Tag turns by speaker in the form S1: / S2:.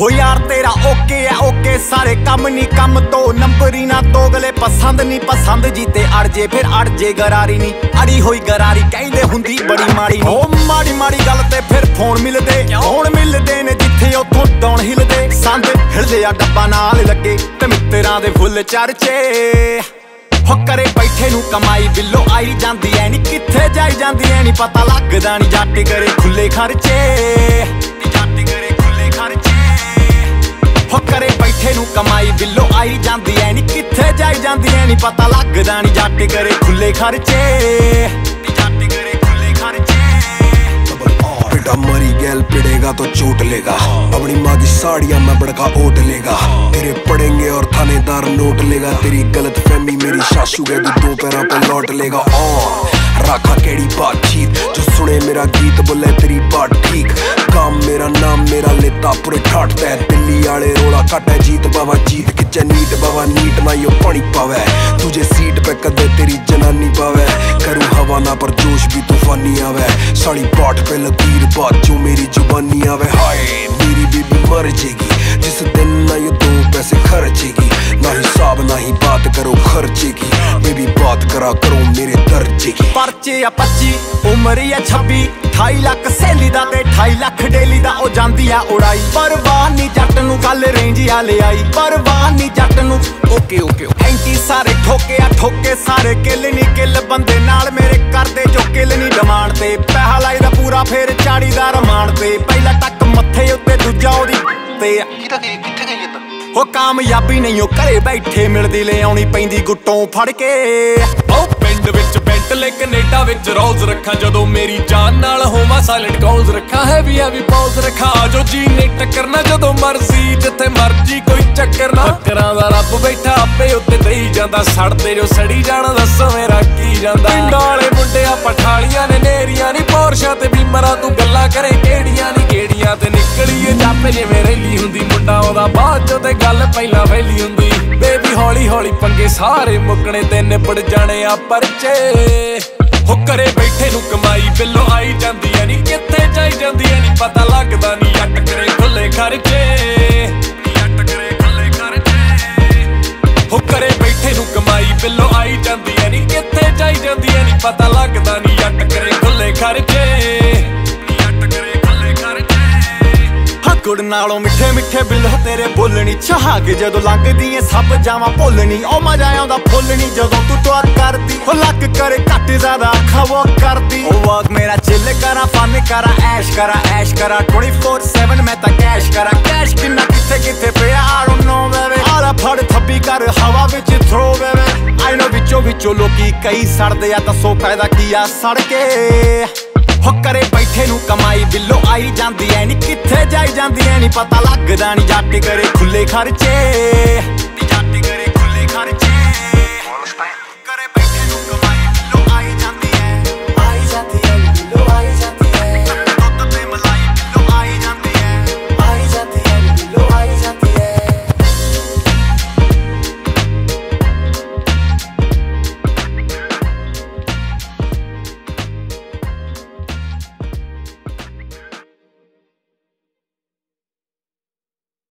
S1: हो यार तेरा ओके है ओके सारे कम नी कम तो नंबर ही ना दोगले पसंद नी पसंद जीते अड़ जे फिर अड़ जे गरारी नी अड़ी होई गरारी कहंदे हुंदी बड़ी माड़ी ओ माड़ी माड़ी गल ते फिर फोन मिलदे ने जिथे उथों डौन हिलदे संद हिलदे आ डब्बा नाल लगे ते मित्तरां दे फुੱਲ चर्चे हो करे बैठे नू कमाई बिल्लो आई जांदी ऐ नी किथे जाई जांदी ऐ नी पता लगदा नी जट करे खुले खर्चे हो करे बैठे नू कमाई बिल्लो आई जांदी ऐ नी किथे जाई जांदी ऐ नी पता लगदा नी जट करे खुले खर्चे
S2: बेटा मरी गैल पिड़ेगा तो चोट लेगा अपनी माँ की साड़ियां में बड़का ओट लेगा तेरे पड़ेंगे और थानेदार नोट लेगा तेरी गलत फहमी मेरी सासू के दो पैरों पे लौट लेगा राखा केड़ी बातचीत जो सुने मेरा गीत बोले तेरी बात ठीक काम मेरा नाम मेरा लेता पूरे ठाटता है दिल्ली आले रोला काटा जीत बाबा जीत किचे नीट बाबा नीट ना यो पानी पावे तुझे सीट पे कदे तेरी जनानी पावे करूँ हवा ना पर जोश भी तूफानी आवे साड़ी पाठ पे लकीर बात जो मेरी जुबानी आवे हाय मेरी बीबी मर जाएगी जिस दिन ना ये दो पैसे खर्चेगी ना हिसाब ना ही बात करो खर्चे की बेबी बात करा करो मेरे दर्जे की
S1: परचे आ 25 उम्र ही 26 28 लाख सहेली दा ते 28 लाख डेली दा ओ जांदी आ उड़ाई परवाह नी जट नू गल रेंज आ ले आई परवाह नी जट नू ओके ओके एंटी सारे ठोके सारे किल नी किल बंदे नाल मेरे करदे जो किल नी डिमांड ते पैसा लाईदा पूरा फेर चाड़ी दा रमांड ते पहला टक मत्थे उत्ते दूजा ओदी ते किथे गई इतना हो कामयाबी नहीं हो घरे बैठे मिलदी ले आउणी पैंदी गुट्टों फड़ के
S3: ओ पिंड विच बेंटले कनेडा विच रोल्स रखा जदों मेरी जान नाल होवा साइलेंट कॉल्स रखा हैवी पॉल्स रखा जो जी ने टक्करना जदों मर्जी जिथे मर्जी कोई चक्कर ना टक्करां दा रब बैठा आपे उत्ते देई जांदा सड़दे जो सड़ी जाना दसो मेरा की जांदा पिंड वाले मुंडिया पठालियां ने नेरियां नी पोरशां ते बीमरां तू गल्लां करे केड़ियां नी केड़ियां ते निकलीए जापे जिवें रैली हुंदी मुंडा ओदा बाਅद चों ते गल पहिलां वैली हुंदी बेबी हौली हौली पंगे सारे मुकणे ते निबड़ जाने आ परचे हो करे बैठे नू कमाई बिल्लो आई जांदी ऐ नी किथे जाई जांदी ऐ नी पता लगदा नी जट करे खुले खर्चे हो करे बैठे नू कमाई बिल्लो आई जांदी ऐ नी किथे जाई जांदी ऐ नी पता लगदा नी जट करे खुले खर्चे गुड़ नालों मिठे मिठे बिल तेरे बोलनी छहाग जदों लंघदी ऐ सब जावां भुलनी ओ मजा आउंदा फुलनी जदों तू टोर करदी हो लक करे घट ज्यादा खवो करदी ओ वाग मेरा चिल करा फन करा ऐश करा 24/7 मैं तां कैश करा कैश किन्ना किथे किथे पिया आई डोंट नो बेबी आला फड़ थप्पी कर हवा विच थ्रो बेबी आई नो विचों लोकी कई सड़दे आ दसो फायदा की आ सड़ के हो करे बैठे नू कमाई बिल्लो आई जांदी ऐ नी किथे जाई जांदी ऐ नी पता लगदा नी जट करे खुले खर्चे